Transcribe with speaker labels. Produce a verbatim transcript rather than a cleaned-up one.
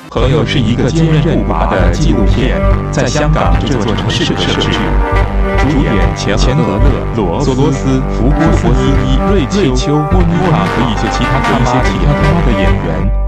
Speaker 1: 朋友是一个坚韧不拔的纪录片，在香港这座城市的设置。主演钱钱德勒、罗索罗斯、福波斯伊、瑞秋、莫妮卡和一些其他他妈的演员。